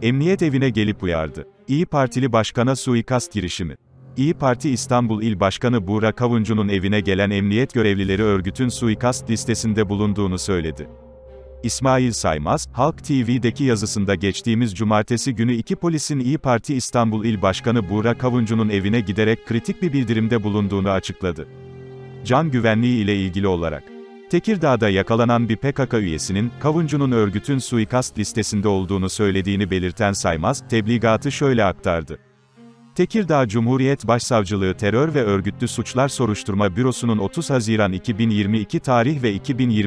Emniyet evine gelip uyardı. İYİ Partili başkana suikast girişimi. İYİ Parti İstanbul İl Başkanı Buğra Kavuncu'nun evine gelen emniyet görevlileri örgütün suikast listesinde bulunduğunu söyledi. İsmail Saymaz, Halk TV'deki yazısında geçtiğimiz cumartesi günü iki polisin İYİ Parti İstanbul İl Başkanı Buğra Kavuncu'nun evine giderek kritik bir bildirimde bulunduğunu açıkladı. Can güvenliği ile ilgili olarak. Tekirdağ'da yakalanan bir PKK üyesinin, Kavuncu'nun örgütün suikast listesinde olduğunu söylediğini belirten Saymaz, tebligatı şöyle aktardı. Tekirdağ Cumhuriyet Başsavcılığı Terör ve Örgütlü Suçlar Soruşturma Bürosu'nun 30 Haziran 2022 tarih ve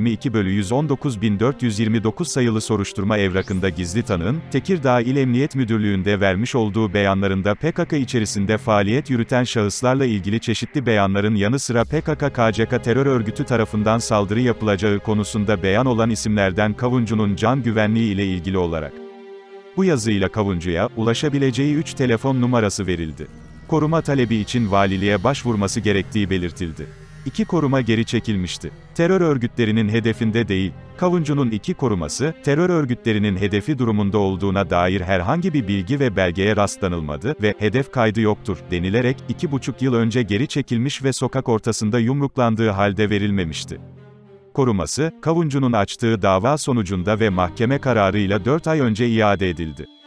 2022/119429 sayılı soruşturma evrakında gizli tanığın, Tekirdağ İl Emniyet Müdürlüğü'nde vermiş olduğu beyanlarında PKK içerisinde faaliyet yürüten şahıslarla ilgili çeşitli beyanların yanı sıra PKK-KCK terör örgütü tarafından saldırı yapılacağı konusunda beyan olan isimlerden Kavuncu'nun can güvenliği ile ilgili olarak. Bu yazıyla Kavuncu'ya, ulaşabileceği 3 telefon numarası verildi. Koruma talebi için valiliğe başvurması gerektiği belirtildi. 2 koruma geri çekilmişti. Terör örgütlerinin hedefinde değil, Kavuncu'nun 2 koruması, terör örgütlerinin hedefi durumunda olduğuna dair herhangi bir bilgi ve belgeye rastlanılmadı ve hedef kaydı yoktur, denilerek, 2,5 yıl önce geri çekilmiş ve sokak ortasında yumruklandığı halde verilmemişti. Koruması, Kavuncu'nun açtığı dava sonucunda ve mahkeme kararıyla 4 ay önce iade edildi.